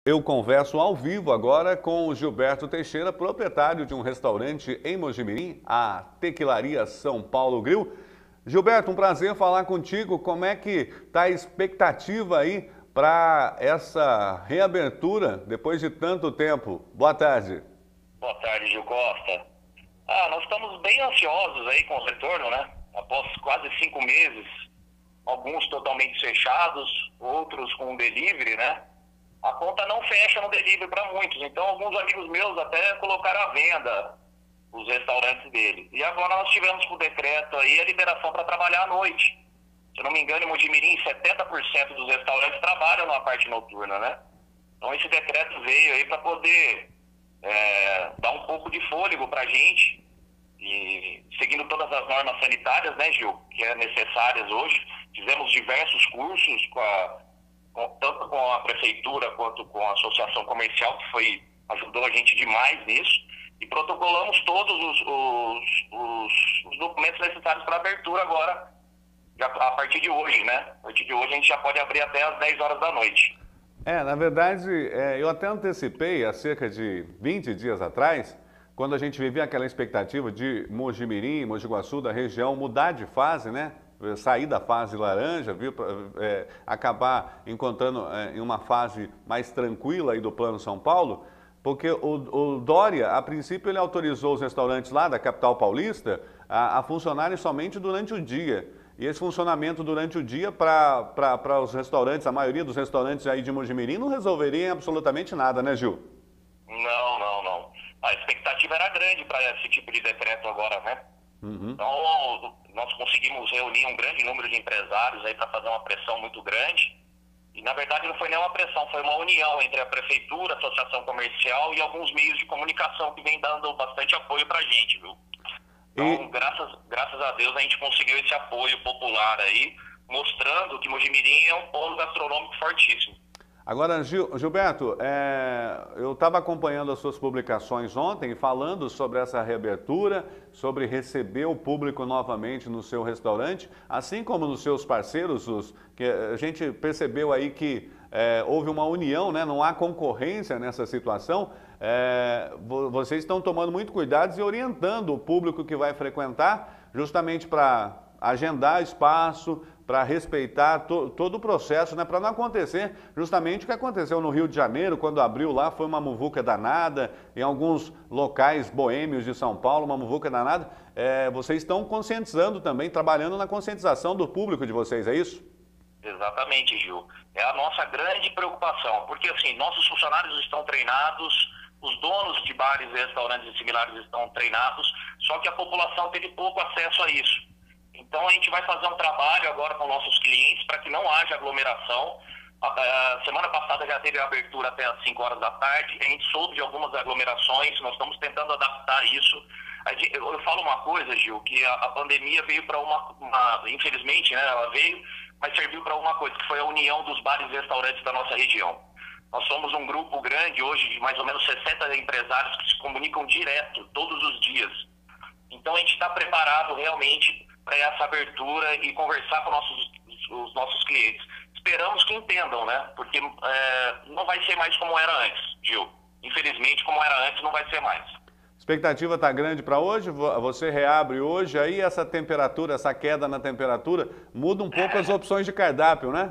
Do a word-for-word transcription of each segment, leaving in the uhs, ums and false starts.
Eu converso ao vivo agora com o Gilberto Teixeira, proprietário de um restaurante em Mojimirim, a Tequilaria São Paulo Grill. Gilberto, um prazer falar contigo. Como é que está a expectativa aí para essa reabertura depois de tanto tempo? Boa tarde. Boa tarde, Gil Costa. Ah, nós estamos bem ansiosos aí com o retorno, né? Após quase cinco meses, alguns totalmente fechados, outros com delivery, né? A conta não fecha no delivery para muitos, então alguns amigos meus até colocaram à venda os restaurantes deles. E agora nós tivemos com o decreto aí a liberação para trabalhar à noite. Se eu não me engano, em Mojimirim, setenta por cento dos restaurantes trabalham na parte noturna, né? Então esse decreto veio aí para poder é, dar um pouco de fôlego para a gente, e seguindo todas as normas sanitárias, né, Gil, que é necessárias hoje. Fizemos diversos cursos com a Com, tanto com a prefeitura quanto com a associação comercial, que foi, ajudou a gente demais nisso, e protocolamos todos os, os, os, os documentos necessários para abertura agora, já, a partir de hoje, né? A partir de hoje a gente já pode abrir até às dez horas da noite. É, na verdade, é, eu até antecipei há cerca de vinte dias atrás, quando a gente vivia aquela expectativa de Mojimirim, Mogi Guaçu, da região, mudar de fase, né? Sair da fase laranja, viu, é, acabar encontrando é, em uma fase mais tranquila aí do Plano São Paulo, porque o, o Dória, a princípio, ele autorizou os restaurantes lá da capital paulista a, a funcionarem somente durante o dia. E esse funcionamento durante o dia para os restaurantes, a maioria dos restaurantes aí de Mojimirim, não resolveria absolutamente nada, né, Gil? Não, não, não. A expectativa era grande para esse tipo de decreto agora, né? Uhum. Então, nós conseguimos reunir um grande número de empresários aí para fazer uma pressão muito grande. E, na verdade, não foi nem uma pressão, foi uma união entre a prefeitura, a associação comercial e alguns meios de comunicação que vem dando bastante apoio para a gente, viu? Então, E... graças, graças a Deus, a gente conseguiu esse apoio popular aí, mostrando que Mojimirim é um polo gastronômico fortíssimo. Agora, Gil, Gilberto, é, eu estava acompanhando as suas publicações ontem, falando sobre essa reabertura, sobre receber o público novamente no seu restaurante, assim como nos seus parceiros, os, que a gente percebeu aí que é, houve uma união, né, não há concorrência nessa situação. É, vocês estão tomando muito cuidado e orientando o público que vai frequentar, justamente para agendar espaço, para respeitar to, todo o processo, né, para não acontecer justamente o que aconteceu no Rio de Janeiro, quando abriu lá, foi uma muvuca danada, em alguns locais boêmios de São Paulo, uma muvuca danada. É, vocês estão conscientizando também, trabalhando na conscientização do público de vocês, é isso? Exatamente, Gil. É a nossa grande preocupação, porque assim, nossos funcionários estão treinados, os donos de bares, restaurantes e similares estão treinados, só que a população teve pouco acesso a isso. Então a gente vai fazer um trabalho agora com nossos clientes para que não haja aglomeração. A, a semana passada já teve a abertura até às cinco horas da tarde, a gente soube de algumas aglomerações, nós estamos tentando adaptar isso. Eu, eu falo uma coisa, Gil, que a, a pandemia veio para uma, uma, infelizmente, né, ela veio, mas serviu para uma coisa, que foi a união dos bares e restaurantes da nossa região. Nós somos um grupo grande hoje de mais ou menos sessenta empresários que se comunicam direto, todos os dias. Então a gente está preparado realmente para essa abertura e conversar com nossos, os nossos clientes. Esperamos que entendam, né? Porque é, não vai ser mais como era antes, Gil. Infelizmente, como era antes, não vai ser mais. A expectativa está grande para hoje? Você reabre hoje, aí essa temperatura, essa queda na temperatura, muda um pouco as opções de cardápio, né?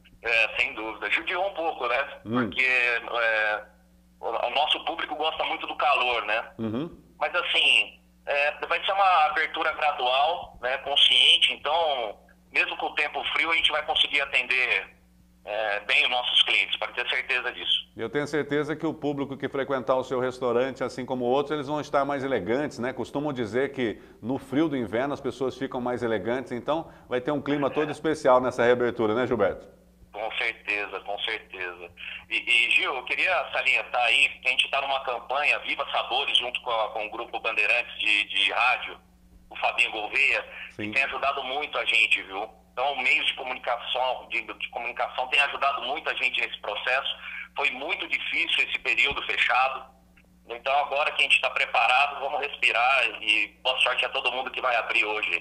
É, sem dúvida. Judiou um pouco, né? Hum. Porque é, o nosso público gosta muito do calor, né? Uhum. Mas assim... É, vai ser uma abertura gradual, né, consciente, então, mesmo com o tempo frio, a gente vai conseguir atender é, bem os nossos clientes, para ter certeza disso. Eu tenho certeza que o público que frequentar o seu restaurante, assim como outros, eles vão estar mais elegantes, né? Costumam dizer que no frio do inverno as pessoas ficam mais elegantes, então vai ter um clima todo especial nessa reabertura, né, Gilberto? Com certeza, com certeza. E, e Gil, eu queria salientar aí que a gente está numa campanha Viva Sabores, junto com, a, com o Grupo Bandeirantes de, de rádio, o Fabinho Gouveia, que tem ajudado muito a gente, viu? Então, meios de comunicação, de, de comunicação tem ajudado muito a gente nesse processo. Foi muito difícil esse período fechado. Então, agora que a gente está preparado, vamos respirar e boa sorte a todo mundo que vai abrir hoje.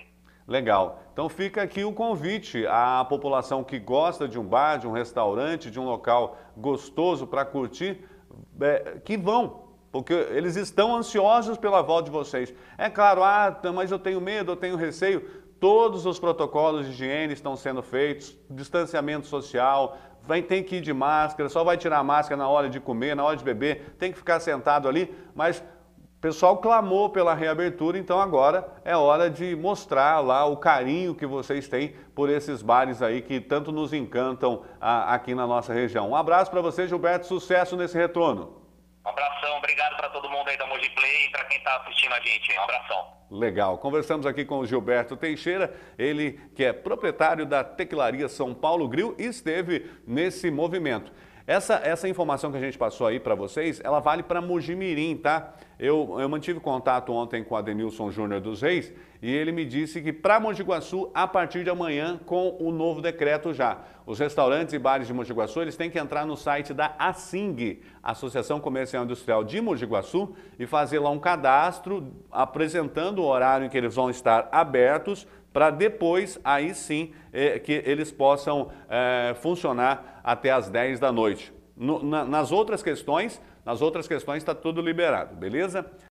Legal. Então fica aqui o convite à população que gosta de um bar, de um restaurante, de um local gostoso para curtir, é, que vão, porque eles estão ansiosos pela volta de vocês. É claro, ah, mas eu tenho medo, eu tenho receio. Todos os protocolos de higiene estão sendo feitos, distanciamento social, vai ter que ir de máscara, só vai tirar a máscara na hora de comer, na hora de beber, tem que ficar sentado ali, mas o pessoal clamou pela reabertura, então agora é hora de mostrar lá o carinho que vocês têm por esses bares aí que tanto nos encantam a, aqui na nossa região. Um abraço para você, Gilberto, sucesso nesse retorno. Um abração, obrigado para todo mundo aí da Mogi Play e para quem está assistindo a gente. Um abração. Legal. Conversamos aqui com o Gilberto Teixeira, ele que é proprietário da Tequilaria São Paulo Grill e esteve nesse movimento. Essa, essa informação que a gente passou aí para vocês, ela vale para Mogi Mirim, tá? Eu, eu mantive contato ontem com o Adenilson Júnior dos Reis e ele me disse que para Mogi Guaçu, a partir de amanhã, com o novo decreto já. Os restaurantes e bares de Mogi Guaçu, eles têm que entrar no site da ASING, Associação Comercial e Industrial de Mogi Guaçu, e fazer lá um cadastro apresentando o horário em que eles vão estar abertos, para depois, aí sim, é, que eles possam é, funcionar até as dez da noite. No, na, nas outras questões, nas outras questões está tudo liberado, beleza?